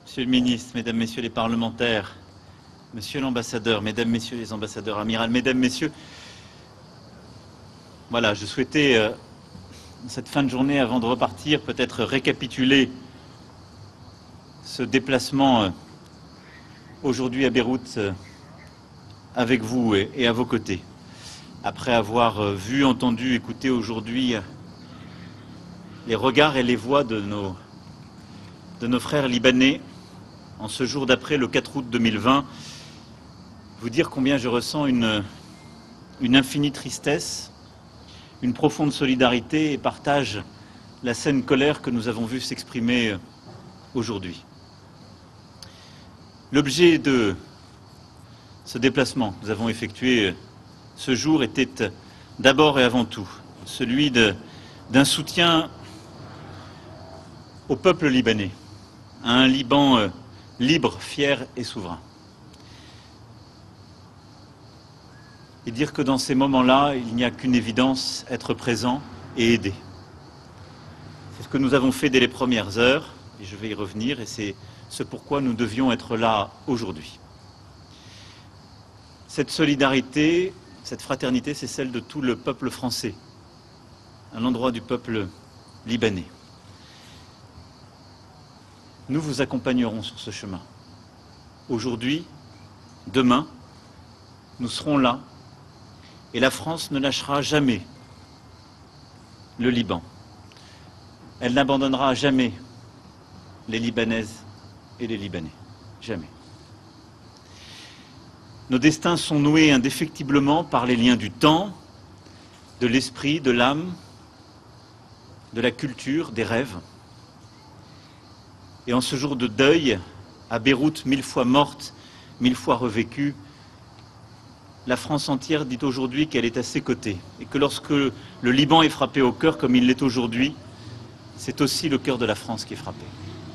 Monsieur le ministre, Mesdames, Messieurs les parlementaires, Monsieur l'ambassadeur, Mesdames, Messieurs les ambassadeurs, amiral, Mesdames, Messieurs, voilà, je souhaitais, cette fin de journée, avant de repartir, peut-être récapituler ce déplacement aujourd'hui à Beyrouth avec vous et à vos côtés. Après avoir vu, entendu, écouté aujourd'hui les regards et les voix de nos frères libanais, en ce jour d'après, le 4 août 2020, vous dire combien je ressens une infinie tristesse, une profonde solidarité et partage la saine colère que nous avons vue s'exprimer aujourd'hui. L'objet de ce déplacement que nous avons effectué ce jour était d'abord et avant tout celui d'un soutien au peuple libanais, à un Liban libre, fier et souverain. Et dire que dans ces moments-là, il n'y a qu'une évidence, être présent et aider. C'est ce que nous avons fait dès les premières heures, et je vais y revenir, et c'est ce pourquoi nous devions être là aujourd'hui. Cette solidarité, cette fraternité, c'est celle de tout le peuple français, à l'endroit du peuple libanais. Nous vous accompagnerons sur ce chemin. Aujourd'hui, demain, nous serons là et la France ne lâchera jamais le Liban. Elle n'abandonnera jamais les Libanaises et les Libanais. Jamais. Nos destins sont noués indéfectiblement par les liens du temps, de l'esprit, de l'âme, de la culture, des rêves. Et en ce jour de deuil, à Beyrouth, 1000 fois morte, 1000 fois revécue, la France entière dit aujourd'hui qu'elle est à ses côtés. Et que lorsque le Liban est frappé au cœur comme il l'est aujourd'hui, c'est aussi le cœur de la France qui est frappé.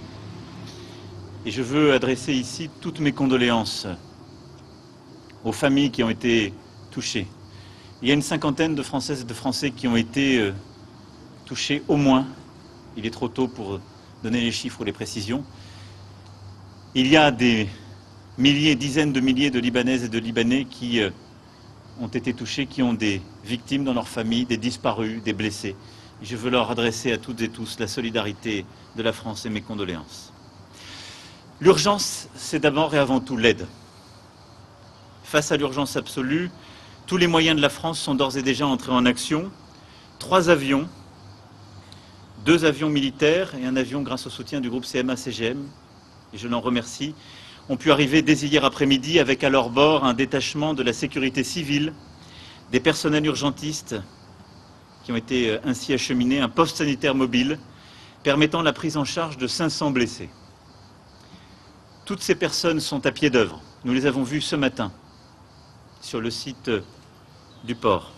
Et je veux adresser ici toutes mes condoléances aux familles qui ont été touchées. Il y a une cinquantaine de Françaises et de Français qui ont été touchés au moins. Il est trop tôt pour donner les chiffres ou les précisions. Il y a des milliers, dizaines de milliers de Libanaises et de Libanais qui ont été touchés, qui ont des victimes dans leur famille, des disparus, des blessés. Et je veux leur adresser à toutes et tous la solidarité de la France et mes condoléances. L'urgence, c'est d'abord et avant tout l'aide. Face à l'urgence absolue, tous les moyens de la France sont d'ores et déjà entrés en action. 3 avions, 2 avions militaires et un avion grâce au soutien du groupe CMA-CGM, et je l'en remercie, ont pu arriver dès hier après-midi avec à leur bord un détachement de la sécurité civile, des personnels urgentistes qui ont été ainsi acheminés, un poste sanitaire mobile permettant la prise en charge de 500 blessés. Toutes ces personnes sont à pied d'œuvre. Nous les avons vues ce matin sur le site du port.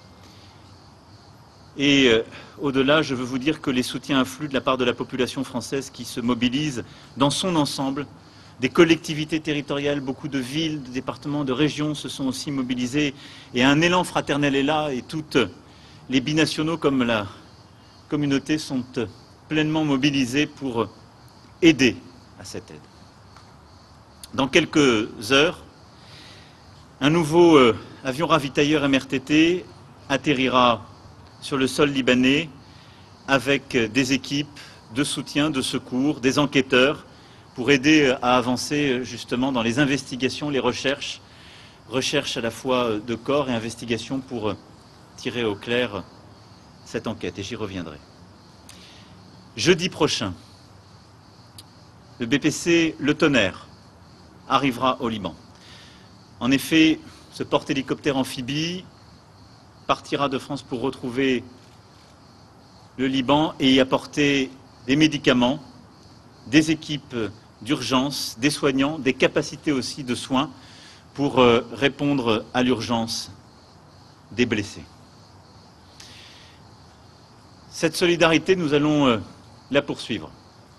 Et au-delà, je veux vous dire que les soutiens affluent de la part de la population française qui se mobilise dans son ensemble. Des collectivités territoriales, beaucoup de villes, de départements, de régions se sont aussi mobilisées. Et un élan fraternel est là et toutes les binationaux comme la communauté sont pleinement mobilisés pour aider à cette aide. Dans quelques heures, un nouveau avion ravitailleur MRTT atterrira sur le sol libanais avec des équipes de soutien, de secours, des enquêteurs pour aider à avancer justement dans les investigations, les recherches à la fois de corps et investigations pour tirer au clair cette enquête, et j'y reviendrai. Jeudi prochain, le BPC Le Tonnerre arrivera au Liban. En effet, ce porte-hélicoptère amphibie partira de France pour retrouver le Liban et y apporter des médicaments, des équipes d'urgence, des soignants, des capacités aussi de soins pour répondre à l'urgence des blessés. Cette solidarité, nous allons la poursuivre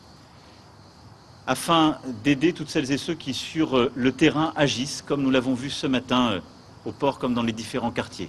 afin d'aider toutes celles et ceux qui, sur le terrain, agissent, comme nous l'avons vu ce matin au port, comme dans les différents quartiers.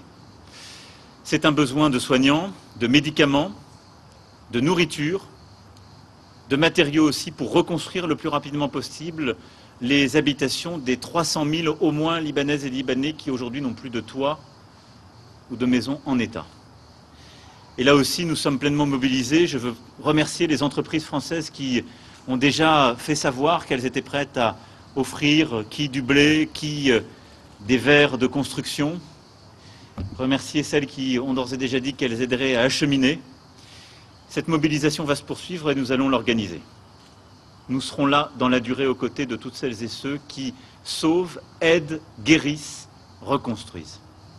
C'est un besoin de soignants, de médicaments, de nourriture, de matériaux aussi pour reconstruire le plus rapidement possible les habitations des 300 000 au moins Libanaises et Libanais qui aujourd'hui n'ont plus de toit ou de maison en état. Et là aussi, nous sommes pleinement mobilisés. Je veux remercier les entreprises françaises qui ont déjà fait savoir qu'elles étaient prêtes à offrir qui du blé, qui des verres de construction. Remercier celles qui ont d'ores et déjà dit qu'elles aideraient à acheminer. Cette mobilisation va se poursuivre et nous allons l'organiser. Nous serons là dans la durée aux côtés de toutes celles et ceux qui sauvent, aident, guérissent, reconstruisent.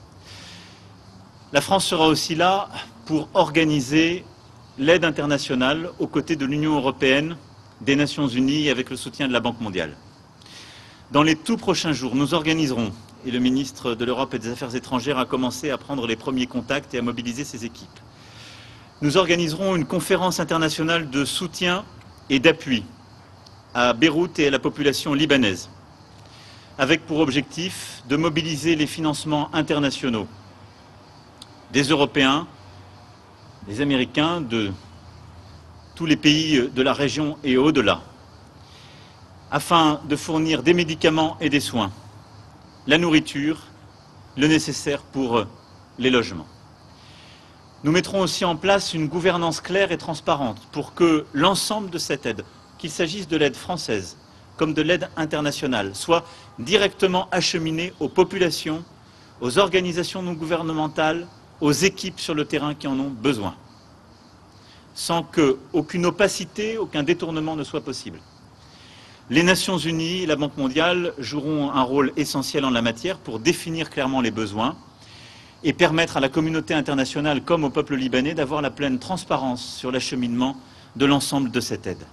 La France sera aussi là pour organiser l'aide internationale aux côtés de l'Union européenne, des Nations Unies et avec le soutien de la Banque mondiale. Dans les tout prochains jours, nous organiserons, et le ministre de l'Europe et des Affaires étrangères a commencé à prendre les premiers contacts et à mobiliser ses équipes. Nous organiserons une conférence internationale de soutien et d'appui à Beyrouth et à la population libanaise, avec pour objectif de mobiliser les financements internationaux des Européens, des Américains, de tous les pays de la région et au-delà, afin de fournir des médicaments et des soins, la nourriture, le nécessaire pour les logements. Nous mettrons aussi en place une gouvernance claire et transparente pour que l'ensemble de cette aide, qu'il s'agisse de l'aide française comme de l'aide internationale, soit directement acheminée aux populations, aux organisations non gouvernementales, aux équipes sur le terrain qui en ont besoin, sans qu'aucune opacité, aucun détournement ne soit possible. Les Nations Unies et la Banque mondiale joueront un rôle essentiel en la matière pour définir clairement les besoins et permettre à la communauté internationale comme au peuple libanais d'avoir la pleine transparence sur l'acheminement de l'ensemble de cette aide.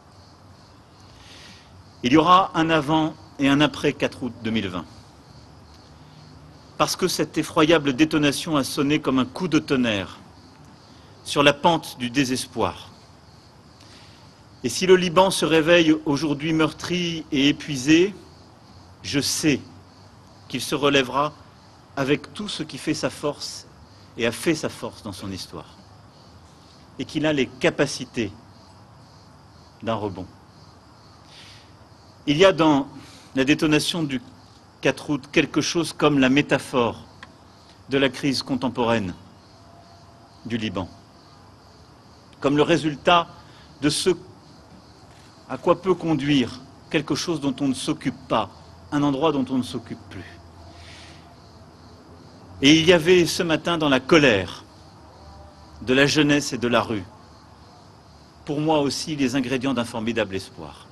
Il y aura un avant et un après 4 août 2020. Parce que cette effroyable détonation a sonné comme un coup de tonnerre sur la pente du désespoir. Et si le Liban se réveille aujourd'hui meurtri et épuisé, je sais qu'il se relèvera avec tout ce qui fait sa force et a fait sa force dans son histoire. Et qu'il a les capacités d'un rebond. Il y a dans la détonation du 4 août quelque chose comme la métaphore de la crise contemporaine du Liban. Comme le résultat de ce à quoi peut conduire quelque chose dont on ne s'occupe pas, un endroit dont on ne s'occupe plus. Et il y avait ce matin dans la colère de la jeunesse et de la rue, pour moi aussi, les ingrédients d'un formidable espoir.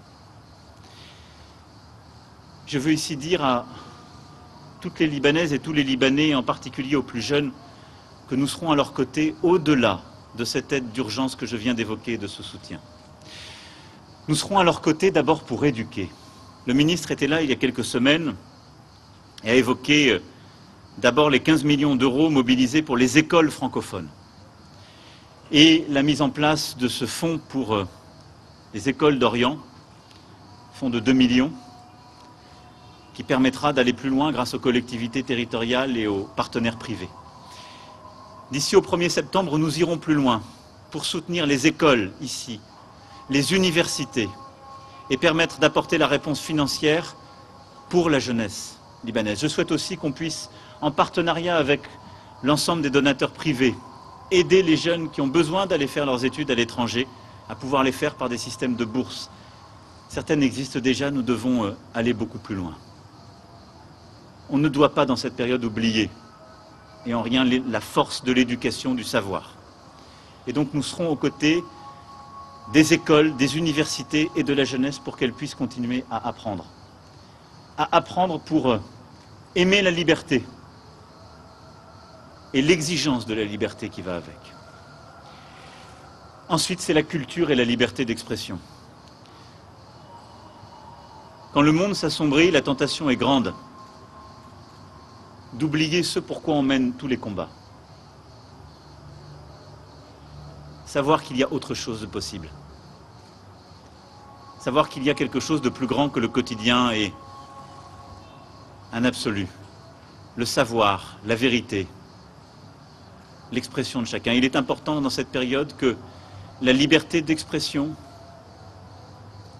Je veux ici dire à toutes les Libanaises et tous les Libanais, en particulier aux plus jeunes, que nous serons à leur côté au-delà de cette aide d'urgence que je viens d'évoquer et de ce soutien. Nous serons à leur côté d'abord pour éduquer. Le ministre était là il y a quelques semaines et a évoqué d'abord les 15 millions d'euros mobilisés pour les écoles francophones et la mise en place de ce fonds pour les écoles d'Orient, fonds de 2 millions, qui permettra d'aller plus loin grâce aux collectivités territoriales et aux partenaires privés. D'ici au 1er septembre, nous irons plus loin pour soutenir les écoles ici, les universités, et permettre d'apporter la réponse financière pour la jeunesse libanaise. Je souhaite aussi qu'on puisse, en partenariat avec l'ensemble des donateurs privés, aider les jeunes qui ont besoin d'aller faire leurs études à l'étranger, à pouvoir les faire par des systèmes de bourse. Certaines existent déjà, nous devons aller beaucoup plus loin. On ne doit pas, dans cette période, oublier, et en rien, la force de l'éducation, du savoir. Et donc nous serons aux côtés des écoles, des universités et de la jeunesse pour qu'elles puissent continuer à apprendre. À apprendre pour aimer la liberté et l'exigence de la liberté qui va avec. Ensuite, c'est la culture et la liberté d'expression. Quand le monde s'assombrit, la tentation est grande d'oublier ce pourquoi on mène tous les combats. Savoir qu'il y a autre chose de possible. Savoir qu'il y a quelque chose de plus grand que le quotidien et un absolu. Le savoir, la vérité, l'expression de chacun. Il est important dans cette période que la liberté d'expression,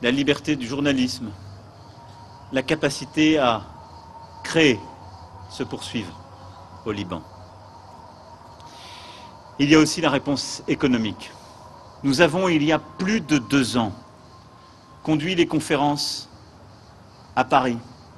la liberté du journalisme, la capacité à créer se poursuivent au Liban. Il y a aussi la réponse économique. Nous avons, il y a plus de 2 ans, conduit les conférences à Paris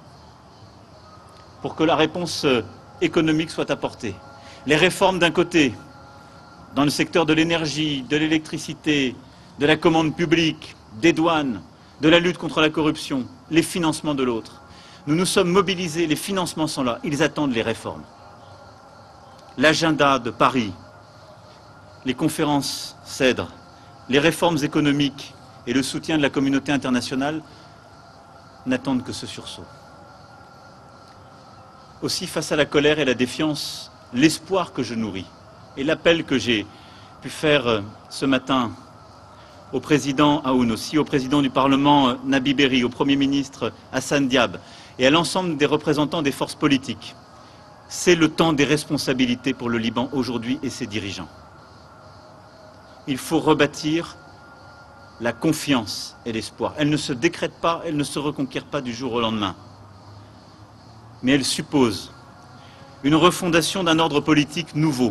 pour que la réponse économique soit apportée. Les réformes d'un côté, dans le secteur de l'énergie, de l'électricité, de la commande publique, des douanes, de la lutte contre la corruption, les financements de l'autre. Nous nous sommes mobilisés, les financements sont là, ils attendent les réformes. L'agenda de Paris, les conférences CEDRE, les réformes économiques et le soutien de la communauté internationale n'attendent que ce sursaut. Aussi, face à la colère et la défiance, l'espoir que je nourris et l'appel que j'ai pu faire ce matin au président Aoun, aussi au président du Parlement Nabi Berri, au Premier ministre Hassan Diab et à l'ensemble des représentants des forces politiques, c'est le temps des responsabilités pour le Liban aujourd'hui et ses dirigeants. Il faut rebâtir la confiance et l'espoir. Elle ne se décrète pas, elle ne se reconquiert pas du jour au lendemain. Mais elle suppose une refondation d'un ordre politique nouveau,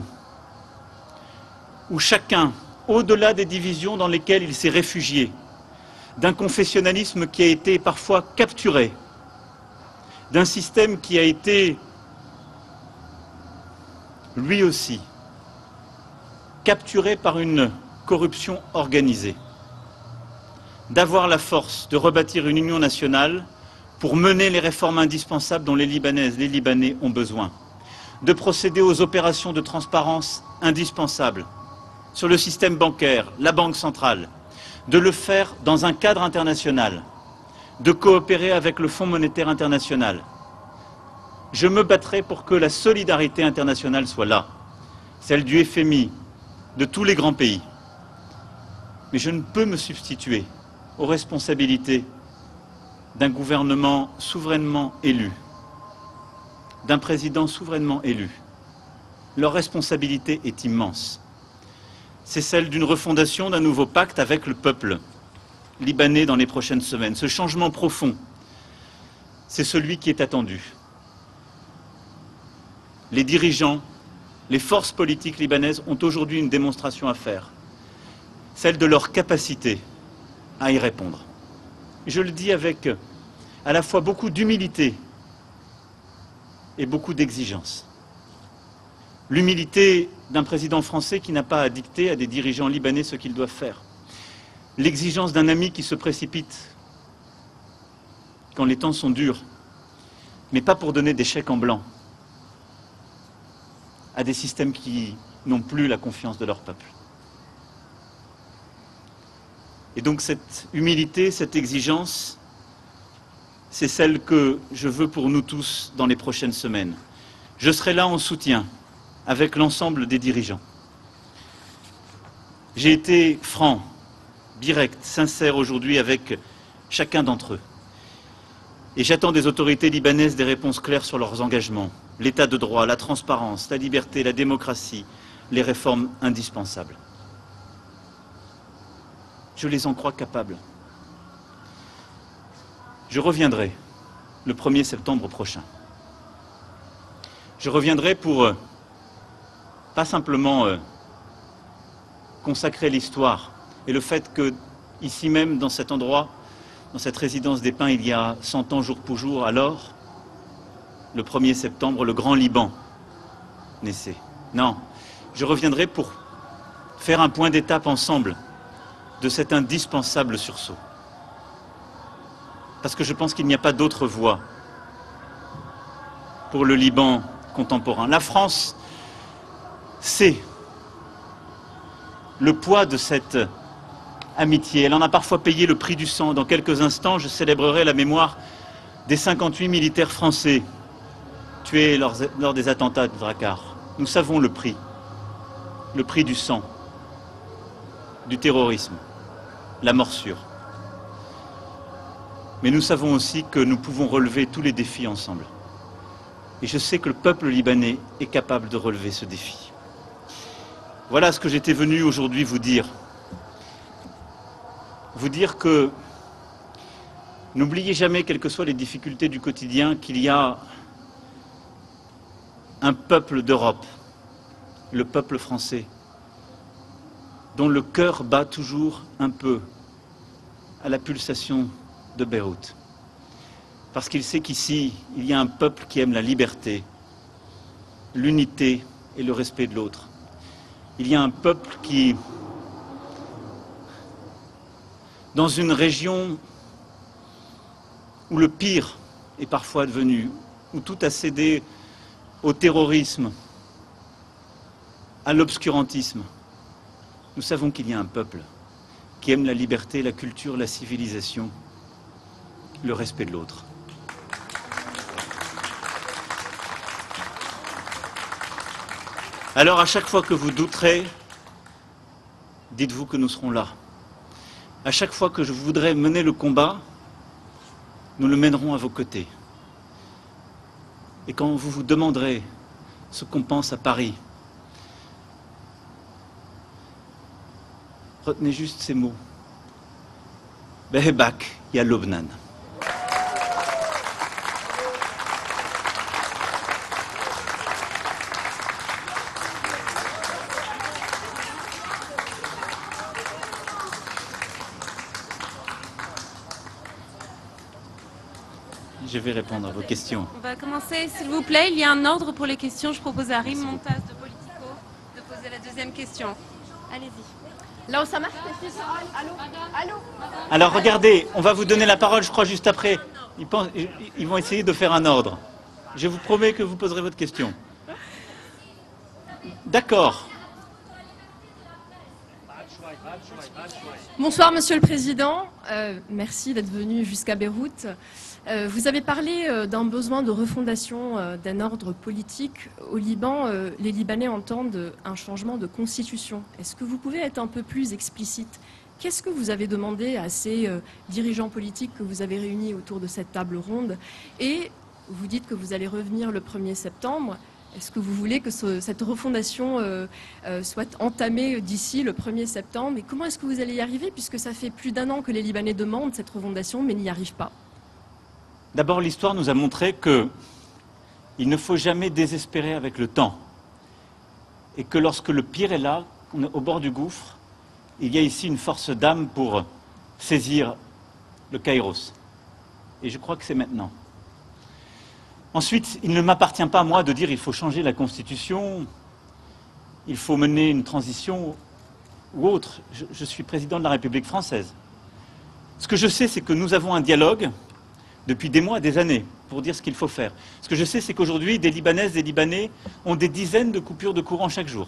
où chacun, au-delà des divisions dans lesquelles il s'est réfugié, d'un confessionnalisme qui a été parfois capturé, d'un système qui a été, lui aussi, capturé par une corruption organisée, d'avoir la force de rebâtir une union nationale pour mener les réformes indispensables dont les Libanaises, les Libanais ont besoin, de procéder aux opérations de transparence indispensables sur le système bancaire, la Banque centrale, de le faire dans un cadre international, de coopérer avec le Fonds monétaire international. Je me battrai pour que la solidarité internationale soit là, celle du FMI, de tous les grands pays. Mais je ne peux me substituer aux responsabilités d'un gouvernement souverainement élu, d'un président souverainement élu. Leur responsabilité est immense. C'est celle d'une refondation d'un nouveau pacte avec le peuple libanais dans les prochaines semaines. Ce changement profond, c'est celui qui est attendu. Les dirigeants, les forces politiques libanaises ont aujourd'hui une démonstration à faire, celle de leur capacité à y répondre. Je le dis avec à la fois beaucoup d'humilité et beaucoup d'exigence. L'humilité d'un président français qui n'a pas à dicter à des dirigeants libanais ce qu'ils doivent faire. L'exigence d'un ami qui se précipite quand les temps sont durs, mais pas pour donner des chèques en blanc à des systèmes qui n'ont plus la confiance de leur peuple. Et donc cette humilité, cette exigence, c'est celle que je veux pour nous tous dans les prochaines semaines. Je serai là en soutien avec l'ensemble des dirigeants. J'ai été franc, direct, sincère aujourd'hui avec chacun d'entre eux. Et j'attends des autorités libanaises des réponses claires sur leurs engagements, l'état de droit, la transparence, la liberté, la démocratie, les réformes indispensables. Je les en crois capables. Je reviendrai le 1er septembre prochain. Je reviendrai pour pas simplement consacrer l'histoire et le fait que, ici même, dans cet endroit, dans cette résidence des Pins, il y a 100 ans jour pour jour, alors, le 1er septembre, le Grand Liban naissait. Non, je reviendrai pour faire un point d'étape ensemble de cet indispensable sursaut. Parce que je pense qu'il n'y a pas d'autre voie pour le Liban contemporain. La France sait le poids de cette amitié. Elle en a parfois payé le prix du sang. Dans quelques instants, je célébrerai la mémoire des 58 militaires français tués lors des attentats de Drakkar. Nous savons le prix du sang, du terrorisme, la morsure. Mais nous savons aussi que nous pouvons relever tous les défis ensemble. Et je sais que le peuple libanais est capable de relever ce défi. Voilà ce que j'étais venu aujourd'hui vous dire. Vous dire que N'oubliez jamais, quelles que soient les difficultés du quotidien, qu'il y a un peuple d'Europe, le peuple français, dont le cœur bat toujours un peu à la pulsation de Beyrouth. Parce qu'il sait qu'ici, il y a un peuple qui aime la liberté, l'unité et le respect de l'autre. Il y a un peuple qui, dans une région où le pire est parfois devenu, où tout a cédé au terrorisme, à l'obscurantisme, nous savons qu'il y a un peuple qui aime la liberté, la culture, la civilisation, le respect de l'autre. Alors à chaque fois que vous douterez, dites-vous que nous serons là. À chaque fois que je voudrais mener le combat, nous le mènerons à vos côtés. Et quand vous vous demanderez ce qu'on pense à Paris, retenez juste ces mots. Behebak ya Lobnan. Je vais répondre à vos questions. On va commencer, s'il vous plaît. Il y a un ordre pour les questions. Je propose à Rim Montaz de Politico de poser la deuxième question. Allez-y. Là où ça marche, allô. Alors regardez, on va vous donner la parole, je crois, juste après. Ils vont essayer de faire un ordre. Je vous promets que vous poserez votre question. D'accord. Bonsoir, Monsieur le Président. Merci d'être venu jusqu'à Beyrouth. Vous avez parlé d'un besoin de refondation d'un ordre politique. Au Liban, les Libanais entendent un changement de constitution. Est-ce que vous pouvez être un peu plus explicite? Qu'est-ce que vous avez demandé à ces dirigeants politiques que vous avez réunis autour de cette table ronde? Et vous dites que vous allez revenir le 1er septembre. Est-ce que vous voulez que cette refondation soit entamée d'ici le 1er septembre? Et comment est-ce que vous allez y arriver, puisque ça fait plus d'1 an que les Libanais demandent cette refondation, mais n'y arrivent pas? D'abord, l'histoire nous a montré qu'il ne faut jamais désespérer avec le temps. Et que lorsque le pire est là, on est au bord du gouffre, il y a ici une force d'âme pour saisir le Kairos. Et je crois que c'est maintenant. Ensuite, il ne m'appartient pas à moi de dire qu'il faut changer la Constitution, il faut mener une transition ou autre. Je suis président de la République française. Ce que je sais, c'est que nous avons un dialogue depuis des mois, des années, pour dire ce qu'il faut faire. Ce que je sais, c'est qu'aujourd'hui, des Libanaises, des Libanais ont des dizaines de coupures de courant chaque jour.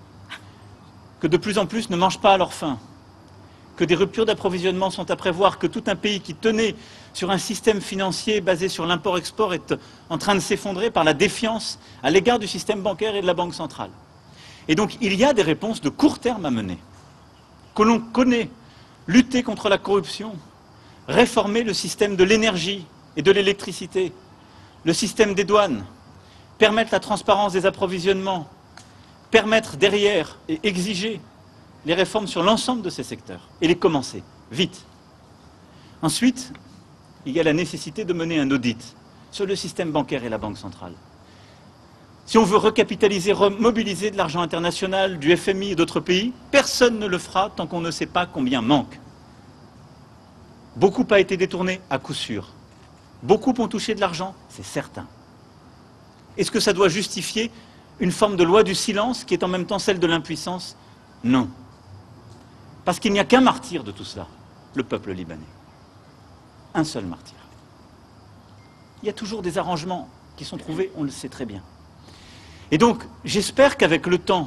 Que de plus en plus ne mangent pas à leur faim. Que des ruptures d'approvisionnement sont à prévoir, que tout un pays qui tenait sur un système financier basé sur l'import-export est en train de s'effondrer par la défiance à l'égard du système bancaire et de la Banque centrale. Et donc, il y a des réponses de court terme à mener, que l'on connaît. Lutter contre la corruption, réformer le système de l'énergie et de l'électricité, le système des douanes, permettre la transparence des approvisionnements, permettre derrière et exiger les réformes sur l'ensemble de ces secteurs et les commencer, vite. Ensuite, il y a la nécessité de mener un audit sur le système bancaire et la Banque centrale. Si on veut recapitaliser, remobiliser de l'argent international, du FMI et d'autres pays, personne ne le fera tant qu'on ne sait pas combien manque. Beaucoup a été détourné, à coup sûr. Beaucoup ont touché de l'argent, c'est certain. Est-ce que ça doit justifier une forme de loi du silence qui est en même temps celle de l'impuissance? Non. Parce qu'il n'y a qu'un martyr de tout cela, le peuple libanais. Un seul martyr. Il y a toujours des arrangements qui sont trouvés, on le sait très bien. Et donc, j'espère qu'avec le temps,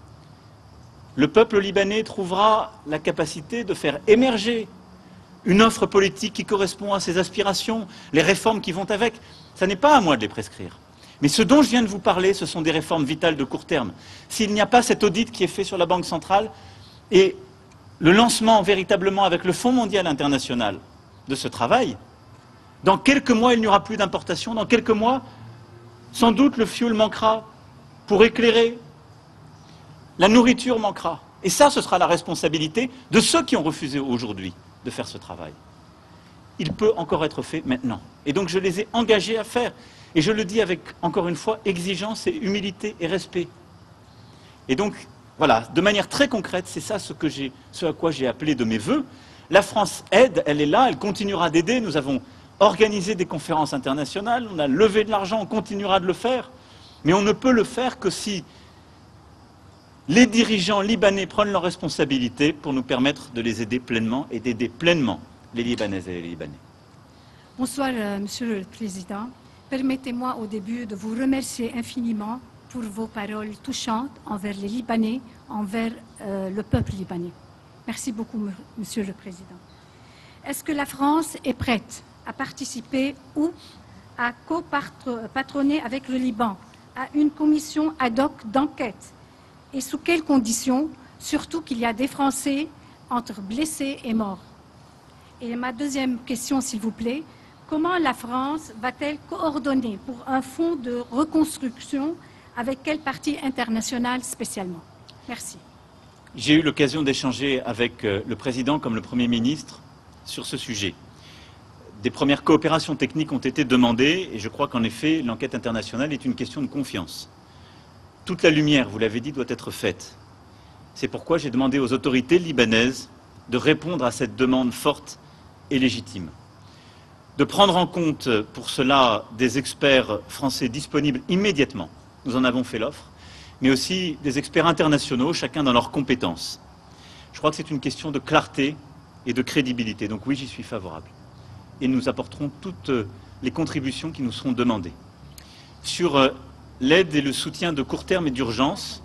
le peuple libanais trouvera la capacité de faire émerger une offre politique qui correspond à ses aspirations, les réformes qui vont avec. Ça n'est pas à moi de les prescrire. Mais ce dont je viens de vous parler, ce sont des réformes vitales de court terme. S'il n'y a pas cet audit qui est fait sur la Banque centrale et le lancement véritablement avec le Fonds mondial international de ce travail, dans quelques mois, il n'y aura plus d'importation. Dans quelques mois, sans doute, le fioul manquera pour éclairer. La nourriture manquera. Et ça, ce sera la responsabilité de ceux qui ont refusé aujourd'hui de faire ce travail. il peut encore être fait maintenant. Et donc je les ai engagés à faire. Et je le dis avec, encore une fois, exigence et humilité et respect. Et donc, voilà, de manière très concrète, c'est ça ce à quoi j'ai appelé de mes vœux. La France aide, elle est là, elle continuera d'aider. Nous avons organisé des conférences internationales, on a levé de l'argent, on continuera de le faire. Mais on ne peut le faire que si les dirigeants libanais prennent leurs responsabilités pour nous permettre de les aider pleinement et d'aider pleinement les Libanaises et les Libanais. Bonsoir, Monsieur le Président. Permettez-moi au début de vous remercier infiniment pour vos paroles touchantes envers les Libanais, envers le peuple libanais. Merci beaucoup, Monsieur le Président. Est-ce que la France est prête à participer ou à co-patronner avec le Liban à une commission ad hoc d'enquête? Et sous quelles conditions? Surtout qu'il y a des Français entre blessés et morts. Et ma deuxième question, s'il vous plaît, comment la France va-t-elle coordonner pour un fonds de reconstruction avec quel parti international spécialement? Merci. J'ai eu l'occasion d'échanger avec le Président comme le Premier ministre sur ce sujet. Des premières coopérations techniques ont été demandées et je crois qu'en effet, l'enquête internationale est une question de confiance. Toute la lumière, vous l'avez dit, doit être faite. C'est pourquoi j'ai demandé aux autorités libanaises de répondre à cette demande forte et légitime. De prendre en compte pour cela des experts français disponibles immédiatement, nous en avons fait l'offre, mais aussi des experts internationaux, chacun dans leurs compétences. Je crois que c'est une question de clarté et de crédibilité, donc oui, j'y suis favorable. Et nous apporterons toutes les contributions qui nous seront demandées. Sur l'aide et le soutien de court terme et d'urgence,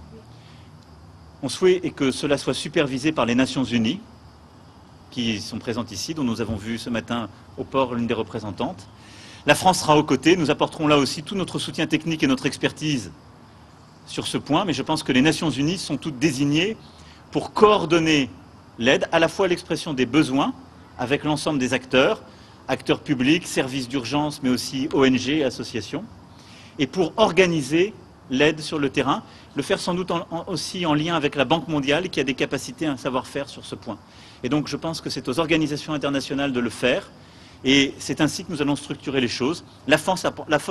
on souhaite que cela soit supervisé par les Nations Unies, qui sont présentes ici, dont nous avons vu ce matin au port l'une des représentantes. La France sera aux côtés, nous apporterons là aussi tout notre soutien technique et notre expertise sur ce point, mais je pense que les Nations Unies sont toutes désignées pour coordonner l'aide, à la fois l'expression des besoins, avec l'ensemble des acteurs publics, services d'urgence, mais aussi ONG et associations, et pour organiser l'aide sur le terrain, le faire sans doute aussi en lien avec la Banque mondiale, qui a des capacités, un savoir-faire sur ce point. Et donc je pense que c'est aux organisations internationales de le faire, et c'est ainsi que nous allons structurer les choses. La France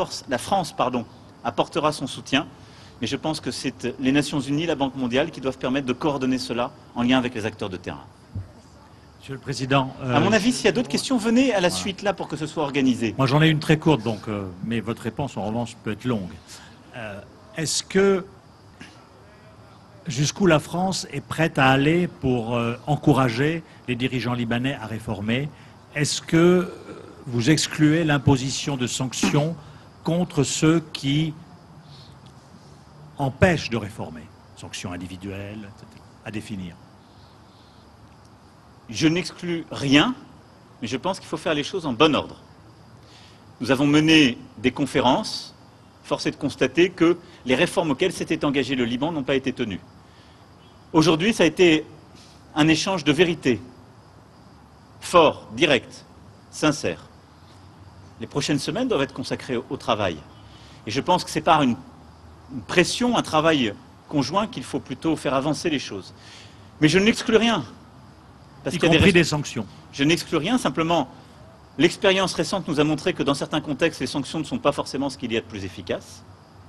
apportera son soutien, mais je pense que c'est les Nations Unies, la Banque mondiale, qui doivent permettre de coordonner cela en lien avec les acteurs de terrain. Monsieur le Président... à mon avis, s'il y a d'autres questions, venez à la suite là pour que ce soit organisé. Moi j'en ai une très courte, donc, mais votre réponse en revanche peut être longue. Est-ce que jusqu'où la France est prête à aller pour encourager les dirigeants libanais à réformer? Est-ce que vous excluez l'imposition de sanctions contre ceux qui empêchent de réformer? Sanctions individuelles, etc., à définir. Je n'exclus rien, mais je pense qu'il faut faire les choses en bon ordre. Nous avons mené des conférences. Force est de constater que les réformes auxquelles s'était engagé le Liban n'ont pas été tenues. Aujourd'hui, ça a été un échange de vérité, fort, direct, sincère. Les prochaines semaines doivent être consacrées au travail. Et je pense que c'est par une pression, un travail conjoint qu'il faut plutôt faire avancer les choses. Mais je n'exclus rien. Y compris des sanctions. Je n'exclus rien, simplement, l'expérience récente nous a montré que dans certains contextes, les sanctions ne sont pas forcément ce qu'il y a de plus efficace.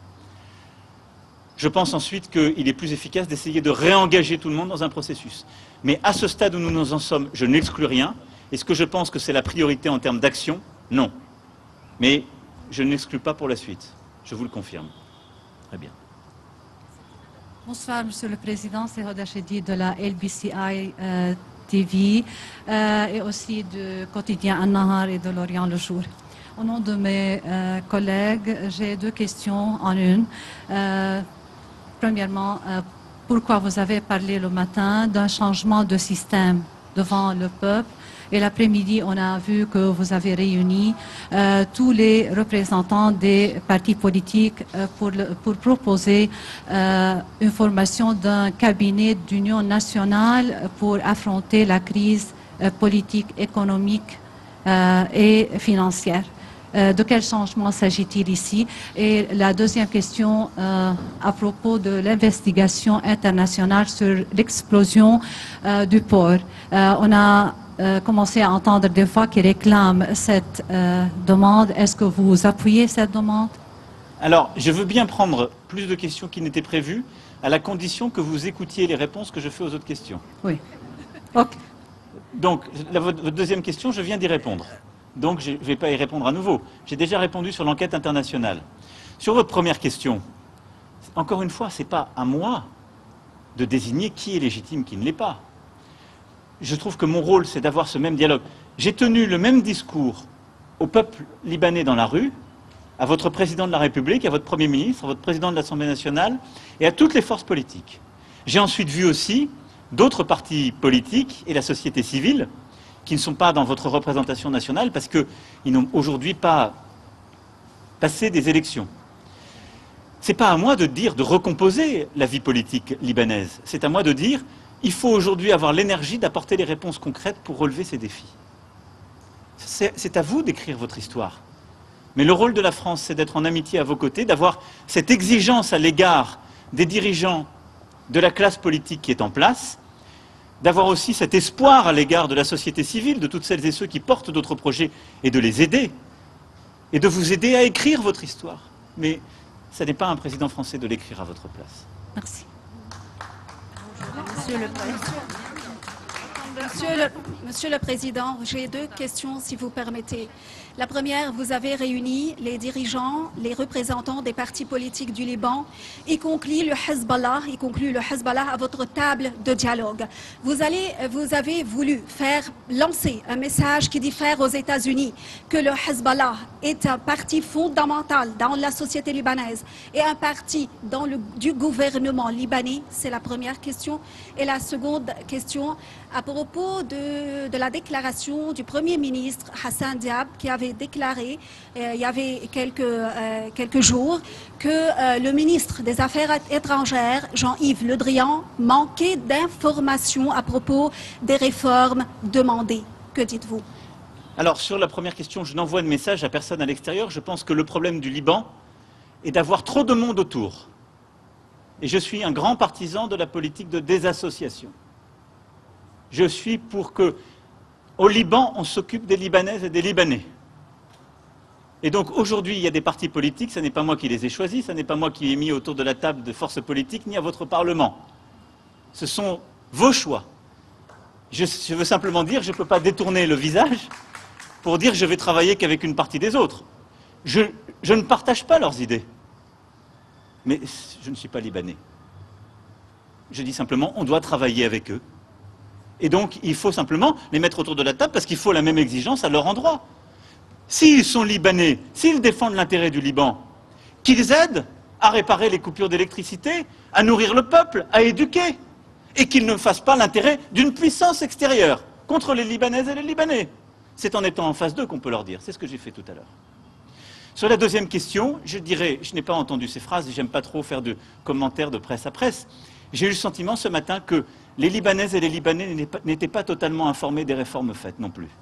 Je pense ensuite qu'il est plus efficace d'essayer de réengager tout le monde dans un processus. Mais à ce stade où nous en sommes, je n'exclus rien. Est-ce que je pense que c'est la priorité en termes d'action? Non. Mais je n'exclus pas pour la suite. Je vous le confirme. Très bien. Bonsoir, Monsieur le Président. C'est Hoda Chedi de la LBCI TV et aussi du quotidien An-Nahar et de l'Orient le Jour. Au nom de mes collègues, j'ai deux questions en une. Premièrement, pourquoi vous avez parlé le matin d'un changement de système devant le peuple? Et l'après-midi, on a vu que vous avez réuni tous les représentants des partis politiques pour proposer une formation d'un cabinet d'union nationale pour affronter la crise politique, économique et financière. De quel changement s'agit-il ici? Et la deuxième question à propos de l'investigation internationale sur l'explosion du port. On a commencé à entendre des voix qui réclament cette demande. Est-ce que vous appuyez cette demande? Alors, je veux bien prendre plus de questions qui n'étaient prévues, à la condition que vous écoutiez les réponses que je fais aux autres questions. Oui. Ok. Donc, votre deuxième question, je viens d'y répondre. Donc, je ne vais pas y répondre à nouveau. J'ai déjà répondu sur l'enquête internationale. Sur votre première question, encore une fois, ce n'est pas à moi de désigner qui est légitime, qui ne l'est pas. Je trouve que mon rôle, c'est d'avoir ce même dialogue. J'ai tenu le même discours au peuple libanais dans la rue, à votre président de la République, à votre Premier ministre, à votre président de l'Assemblée nationale et à toutes les forces politiques. J'ai ensuite vu aussi d'autres partis politiques et la société civile qui ne sont pas dans votre représentation nationale parce qu'ils n'ont aujourd'hui pas passé des élections. Ce n'est pas à moi de dire de recomposer la vie politique libanaise. C'est à moi de dire il faut aujourd'hui avoir l'énergie d'apporter les réponses concrètes pour relever ces défis. C'est à vous d'écrire votre histoire. Mais le rôle de la France, c'est d'être en amitié à vos côtés, d'avoir cette exigence à l'égard des dirigeants de la classe politique qui est en place, d'avoir aussi cet espoir à l'égard de la société civile, de toutes celles et ceux qui portent d'autres projets, et de les aider, et de vous aider à écrire votre histoire. Mais ce n'est pas un président français de l'écrire à votre place. Merci. Monsieur le Président, j'ai deux questions, si vous permettez. La première, vous avez réuni les dirigeants, les représentants des partis politiques du Liban, y compris le Hezbollah, à votre table de dialogue. Vous avez voulu lancer un message qui diffère aux États-Unis, que le Hezbollah est un parti fondamental dans la société libanaise et un parti du gouvernement libanais. C'est la première question. Et la seconde question, à propos de la déclaration du Premier ministre Hassan Diab, qui avait déclaré il y avait quelques jours que le ministre des Affaires étrangères, Jean-Yves Le Drian, manquait d'informations à propos des réformes demandées. Que dites-vous? Alors, sur la première question, je n'envoie de message à personne à l'extérieur. Je pense que le problème du Liban est d'avoir trop de monde autour. Et je suis un grand partisan de la politique de désassociation. Je suis pour que, au Liban, on s'occupe des Libanaises et des Libanais. Et donc aujourd'hui, il y a des partis politiques, ce n'est pas moi qui les ai choisis, ce n'est pas moi qui ai mis autour de la table de forces politiques, ni à votre Parlement. Ce sont vos choix. Je veux simplement dire, je ne peux pas détourner le visage pour dire je vais travailler qu'avec une partie des autres. Je ne partage pas leurs idées. Mais je ne suis pas libanais. Je dis simplement, on doit travailler avec eux. Et donc, il faut simplement les mettre autour de la table parce qu'il faut la même exigence à leur endroit. S'ils sont libanais, s'ils défendent l'intérêt du Liban, qu'ils aident à réparer les coupures d'électricité, à nourrir le peuple, à éduquer, et qu'ils ne fassent pas l'intérêt d'une puissance extérieure contre les Libanaises et les Libanais. C'est en étant en face d'eux qu'on peut leur dire. C'est ce que j'ai fait tout à l'heure. Sur la deuxième question, je dirais, je n'ai pas entendu ces phrases, et j'aime pas trop faire de commentaires de presse à presse. J'ai eu le sentiment ce matin que les Libanaises et les Libanais n'étaient pas totalement informés des réformes faites non plus.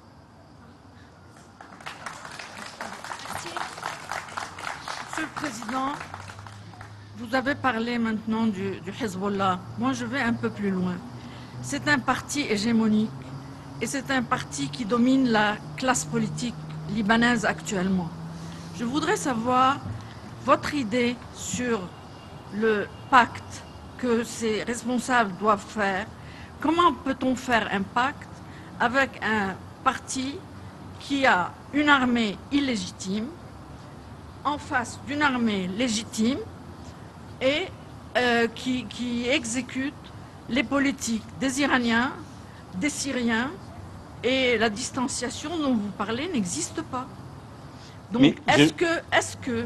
Monsieur le Président, vous avez parlé maintenant du Hezbollah. Moi, je vais un peu plus loin. C'est un parti hégémonique et c'est un parti qui domine la classe politique libanaise actuellement. Je voudrais savoir votre idée sur le pacte que ces responsables doivent faire. Comment peut-on faire un pacte avec un parti qui a une armée illégitime en face d'une armée légitime et qui exécute les politiques des Iraniens, des Syriens, et la distanciation dont vous parlez n'existe pas. Donc est-ce que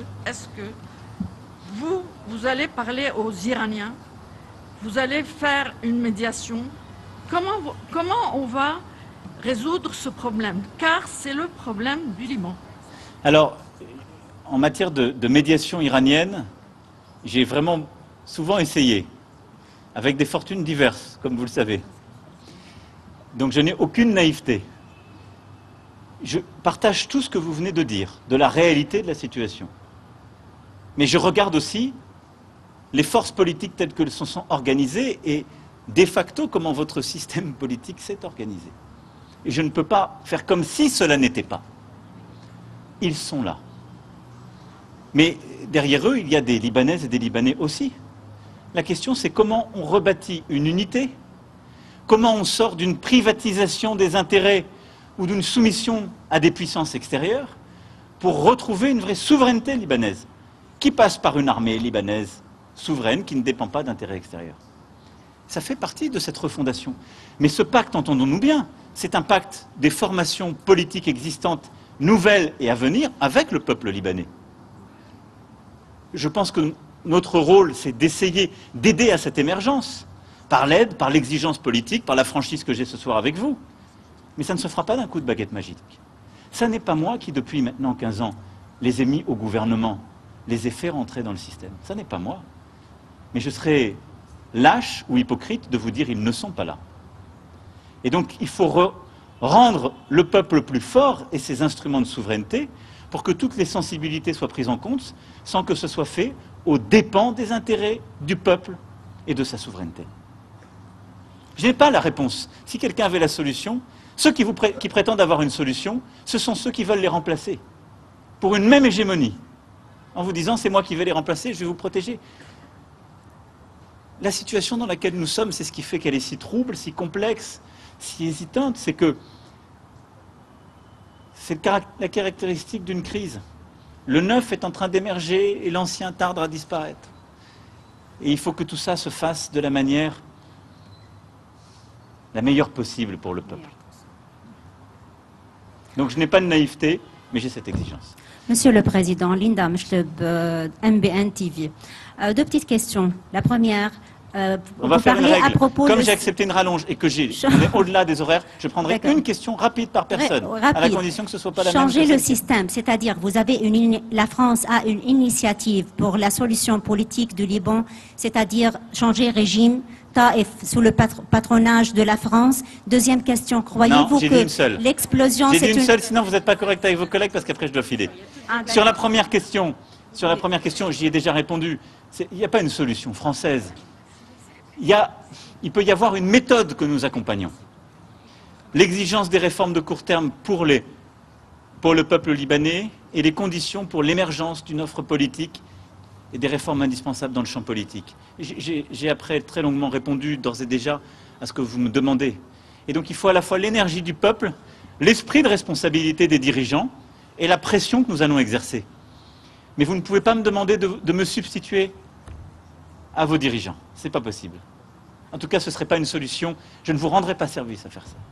vous allez parler aux Iraniens, vous allez faire une médiation? Comment on va résoudre ce problème? Car c'est le problème du Liban. Alors, en matière de médiation iranienne, j'ai vraiment souvent essayé, avec des fortunes diverses, comme vous le savez. Donc je n'ai aucune naïveté. Je partage tout ce que vous venez de dire, de la réalité de la situation. Mais je regarde aussi les forces politiques telles qu'elles se sont organisées et de facto comment votre système politique s'est organisé. Et je ne peux pas faire comme si cela n'était pas. Ils sont là. Mais derrière eux, il y a des Libanaises et des Libanais aussi. La question, c'est comment on rebâtit une unité, comment on sort d'une privatisation des intérêts ou d'une soumission à des puissances extérieures pour retrouver une vraie souveraineté libanaise, qui passe par une armée libanaise souveraine qui ne dépend pas d'intérêts extérieurs. Ça fait partie de cette refondation. Mais ce pacte, entendons-nous bien, c'est un pacte des formations politiques existantes, nouvelles et à venir, avec le peuple libanais. Je pense que notre rôle, c'est d'essayer d'aider à cette émergence, par l'aide, par l'exigence politique, par la franchise que j'ai ce soir avec vous. Mais ça ne se fera pas d'un coup de baguette magique. Ça n'est pas moi qui, depuis maintenant 15 ans, les ai mis au gouvernement, les ai fait rentrer dans le système. Ça n'est pas moi. Mais je serais lâche ou hypocrite de vous dire ils ne sont pas là. Et donc il faut rendre le peuple plus fort et ses instruments de souveraineté pour que toutes les sensibilités soient prises en compte sans que ce soit fait aux dépens des intérêts du peuple et de sa souveraineté. Je n'ai pas la réponse. Si quelqu'un avait la solution, ceux qui prétendent avoir une solution, ce sont ceux qui veulent les remplacer pour une même hégémonie, en vous disant c'est moi qui vais les remplacer, je vais vous protéger. La situation dans laquelle nous sommes, c'est ce qui fait qu'elle est si trouble, si complexe, si hésitante, c'est que c'est la caractéristique d'une crise. Le neuf est en train d'émerger et l'ancien tarde à disparaître. Et il faut que tout ça se fasse de la manière la meilleure possible pour le peuple. Donc je n'ai pas de naïveté, mais j'ai cette exigence. Monsieur le Président, Linda Mchleb, MBN TV. Deux petites questions. La première, on va faire une règle. À propos Comme j'ai accepté une rallonge et que j'ai au-delà des horaires, je prendrai une question rapide par personne, à la condition que ce ne soit pas la même. Changer le système, c'est-à-dire vous avez la France a une initiative pour la solution politique du Liban, c'est-à-dire changer régime. Sous le patronage de la France. Deuxième question, croyez-vous que l'explosion... J'ai dit une seule, sinon vous n'êtes pas correct avec vos collègues parce qu'après je dois filer. Sur la première question, j'y ai déjà répondu. Il n'y a pas une solution française. Il peut y avoir une méthode que nous accompagnons. L'exigence des réformes de court terme pour le peuple libanais et les conditions pour l'émergence d'une offre politique et des réformes indispensables dans le champ politique. J'ai après très longuement répondu d'ores et déjà à ce que vous me demandez. Et donc il faut à la fois l'énergie du peuple, l'esprit de responsabilité des dirigeants et la pression que nous allons exercer. Mais vous ne pouvez pas me demander de me substituer à vos dirigeants. Ce n'est pas possible. En tout cas, ce ne serait pas une solution. Je ne vous rendrai pas service à faire ça.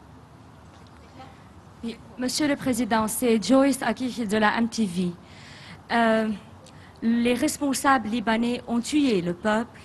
Oui, Monsieur le Président, c'est Joyce Akihi de la MTV. Les responsables libanais ont tué le peuple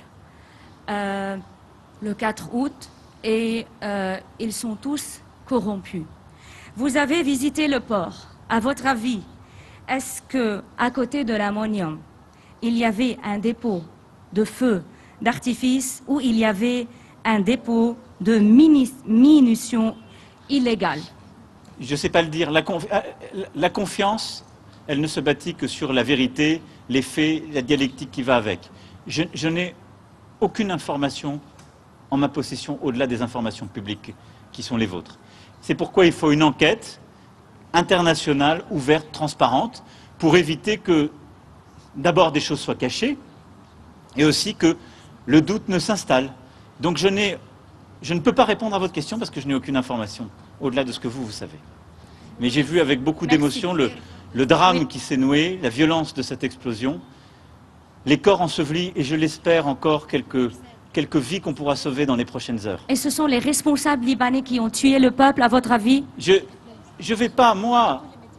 le 4 août et ils sont tous corrompus. Vous avez visité le port. À votre avis, est-ce qu'à côté de l'ammonium, il y avait un dépôt de feu d'artifice ou il y avait un dépôt de munitions illégales? Je ne sais pas le dire. La confiance, elle ne se bâtit que sur la vérité, les faits, la dialectique qui va avec. Je n'ai aucune information en ma possession au-delà des informations publiques qui sont les vôtres. C'est pourquoi il faut une enquête internationale, ouverte, transparente, pour éviter que d'abord des choses soient cachées et aussi que le doute ne s'installe. Donc je ne peux pas répondre à votre question parce que je n'ai aucune information au-delà de ce que vous savez. Mais j'ai vu avec beaucoup d'émotion le drame qui s'est noué, la violence de cette explosion, les corps ensevelis et je l'espère encore quelques vies qu'on pourra sauver dans les prochaines heures. Et ce sont les responsables libanais qui ont tué le peuple, à votre avis? Je vais pas, moi,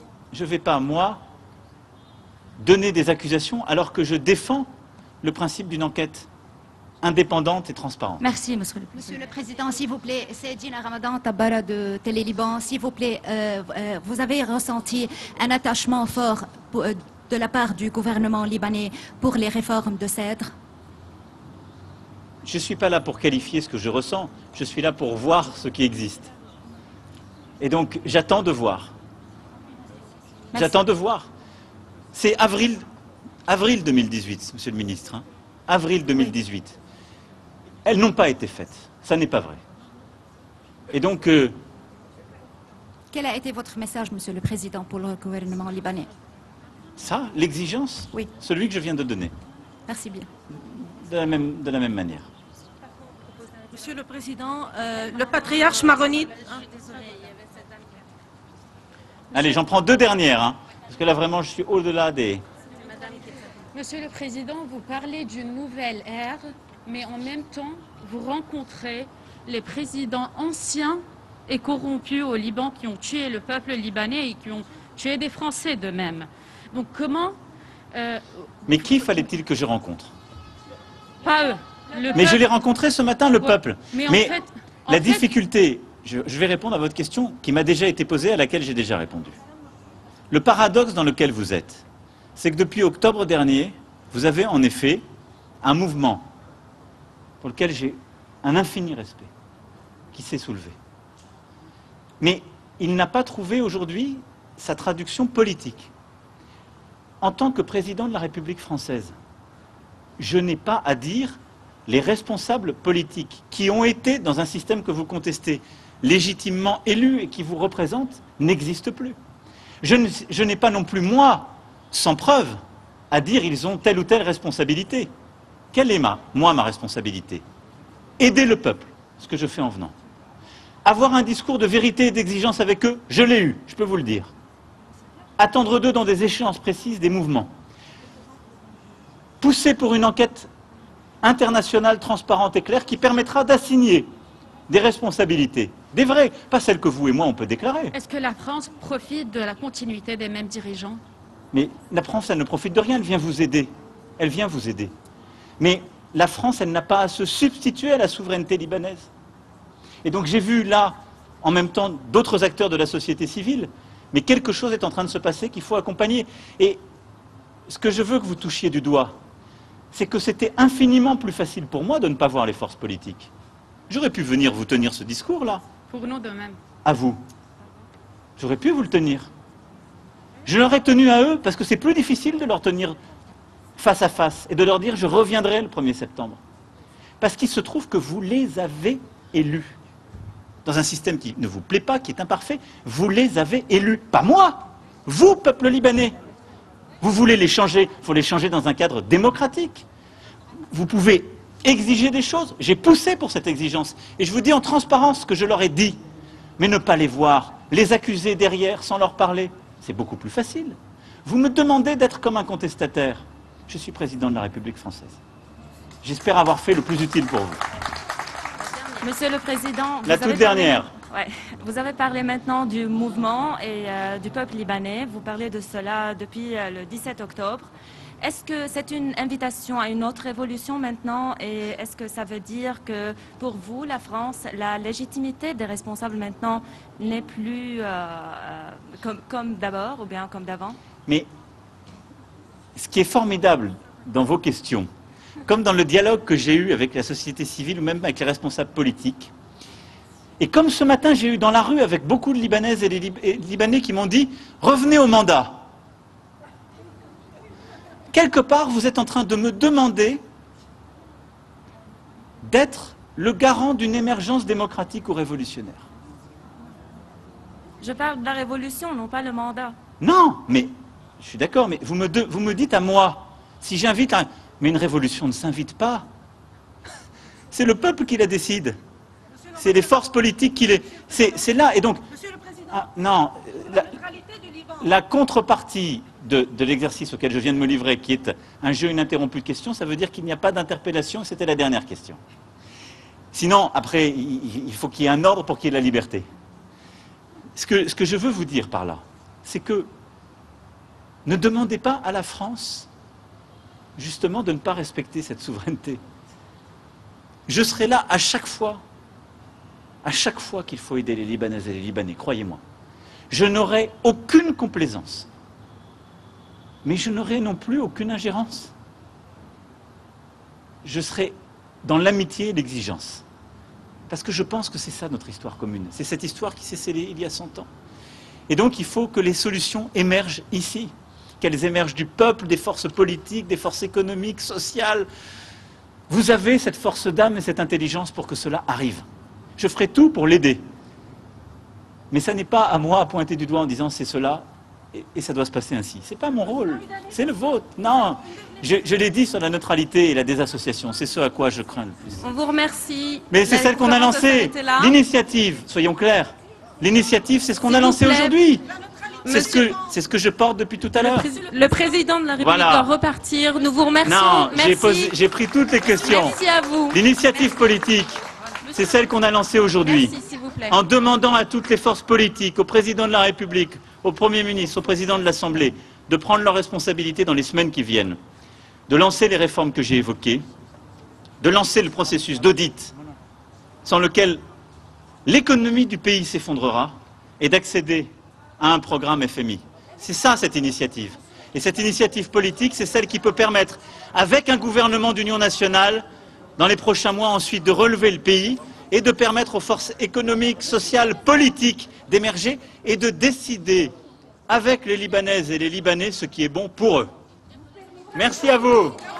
donner des accusations alors que je défends le principe d'une enquête indépendante et transparente. Merci, Monsieur le Président. Monsieur le Président, s'il vous plaît, c'est Dina Ramadan Tabara de Télé Liban. S'il vous plaît, vous avez ressenti un attachement fort de la part du gouvernement libanais pour les réformes de Cèdre? Je ne suis pas là pour qualifier ce que je ressens, je suis là pour voir ce qui existe. Et donc, j'attends de voir. Merci. J'attends de voir. C'est avril 2018, Monsieur le Ministre. Avril 2018. Oui. Elles n'ont pas été faites. Ça n'est pas vrai. Et donc, Quel a été votre message, Monsieur le Président, pour le gouvernement libanais? Ça, l'exigence, Oui. celui que je viens de donner, Merci bien. de la même manière. Monsieur le Président, le patriarche maronite... Allez, j'en prends deux dernières, hein, parce que là, vraiment, je suis au-delà des... Monsieur le Président, vous parlez d'une nouvelle ère, mais en même temps, vous rencontrez les présidents anciens et corrompus au Liban qui ont tué le peuple libanais et qui ont tué des Français d'eux-mêmes. Donc comment... Mais qui fallait-il que je rencontre? Pas eux. Mais je l'ai rencontré ce matin, le peuple. Mais la difficulté, je vais répondre à votre question qui m'a déjà été posée, à laquelle j'ai déjà répondu. Le paradoxe dans lequel vous êtes, c'est que depuis octobre dernier, vous avez en effet un mouvement pour lequel j'ai un infini respect, qui s'est soulevé. Mais il n'a pas trouvé aujourd'hui sa traduction politique. En tant que président de la République française, je n'ai pas à dire les responsables politiques qui ont été dans un système que vous contestez, légitimement élus et qui vous représentent, n'existent plus. Je n'ai pas non plus, moi, sans preuve, à dire ils ont telle ou telle responsabilité. Quelle est ma responsabilité? Aider le peuple, ce que je fais en venant. Avoir un discours de vérité et d'exigence avec eux, je l'ai eu, je peux vous le dire. Attendre d'eux dans des échéances précises des mouvements. Pousser pour une enquête internationale, transparente et claire qui permettra d'assigner des responsabilités, des vraies, pas celles que vous et moi on peut déclarer. Est-ce que la France profite de la continuité des mêmes dirigeants? Mais la France, elle ne profite de rien, elle vient vous aider. Elle vient vous aider. Mais la France, elle n'a pas à se substituer à la souveraineté libanaise. Et donc j'ai vu là, en même temps, d'autres acteurs de la société civile, mais quelque chose est en train de se passer qu'il faut accompagner. Et ce que je veux que vous touchiez du doigt, c'est que c'était infiniment plus facile pour moi de ne pas voir les forces politiques. J'aurais pu venir vous tenir ce discours-là. Pour nous de même. À vous. J'aurais pu vous le tenir. Je leur ai tenu à eux parce que c'est plus difficile de leur tenir face à face et de leur dire je reviendrai le 1er septembre. Parce qu'il se trouve que vous les avez élus. Dans un système qui ne vous plaît pas, qui est imparfait, vous les avez élus. Pas moi, vous, peuple libanais. Vous voulez les changer, il faut les changer dans un cadre démocratique. Vous pouvez exiger des choses. J'ai poussé pour cette exigence. Et je vous dis en transparence ce que je leur ai dit. Mais ne pas les voir, les accuser derrière sans leur parler, c'est beaucoup plus facile. Vous me demandez d'être comme un contestataire. Je suis président de la République française. J'espère avoir fait le plus utile pour vous. Monsieur le Président, La toute dernière. Vous avez parlé maintenant du mouvement et du peuple libanais. Vous parlez de cela depuis le 17 octobre. Est-ce que c'est une invitation à une autre révolution maintenant? Et est-ce que ça veut dire que pour vous, la France, la légitimité des responsables maintenant n'est plus comme d'abord ou bien comme d'avant? Mais ce qui est formidable dans vos questions, comme dans le dialogue que j'ai eu avec la société civile ou même avec les responsables politiques, et comme ce matin j'ai eu dans la rue avec beaucoup de Libanaises et de Libanais qui m'ont dit « Revenez au mandat ». Quelque part, vous êtes en train de me demander d'être le garant d'une émergence démocratique ou révolutionnaire. Je parle de la révolution, non pas le mandat. Non, mais je suis d'accord, mais vous me dites à moi, si j'invite à... Mais une révolution ne s'invite pas. C'est le peuple qui la décide. C'est les forces politiques qui les... C'est là, et donc... Monsieur le Président, non, la contrepartie de l'exercice auquel je viens de me livrer, qui est un jeu ininterrompu de questions, ça veut dire qu'il n'y a pas d'interpellation, et c'était la dernière question. Sinon, après, il faut qu'il y ait un ordre pour qu'il y ait la liberté. Ce que je veux vous dire par là, c'est que ne demandez pas à la France, justement, de ne pas respecter cette souveraineté. Je serai là à chaque fois qu'il faut aider les Libanaises et les Libanais, croyez-moi. Je n'aurai aucune complaisance. Mais je n'aurai non plus aucune ingérence. Je serai dans l'amitié et l'exigence. Parce que je pense que c'est ça notre histoire commune. C'est cette histoire qui s'est scellée il y a 100 ans. Et donc il faut que les solutions émergent ici. Qu'elles émergent du peuple, des forces politiques, des forces économiques, sociales. Vous avez cette force d'âme et cette intelligence pour que cela arrive. Je ferai tout pour l'aider. Mais ça n'est pas à moi à pointer du doigt en disant c'est cela et ça doit se passer ainsi. C'est pas mon rôle, c'est le vôtre. Non, je l'ai dit sur la neutralité et la désassociation, c'est ce à quoi je crains le plus. On vous remercie. Mais c'est celle qu'on a lancée, l'initiative, soyons clairs. L'initiative, c'est ce qu'on a lancé aujourd'hui. C'est ce que je porte depuis tout à l'heure. Le président de la République doit repartir. Nous vous remercions. Non, merci. j'ai pris toutes les questions. Merci à vous. L'initiative politique, c'est celle qu'on a lancée aujourd'hui. Merci, s'il vous plaît. En demandant à toutes les forces politiques, au président de la République, au Premier ministre, au président de l'Assemblée, de prendre leurs responsabilités dans les semaines qui viennent, de lancer les réformes que j'ai évoquées, de lancer le processus d'audit sans lequel l'économie du pays s'effondrera et d'accéder à un programme FMI. C'est ça, cette initiative. Et cette initiative politique, c'est celle qui peut permettre, avec un gouvernement d'union nationale, dans les prochains mois ensuite, de relever le pays et de permettre aux forces économiques, sociales, politiques d'émerger et de décider avec les Libanaises et les Libanais ce qui est bon pour eux. Merci à vous.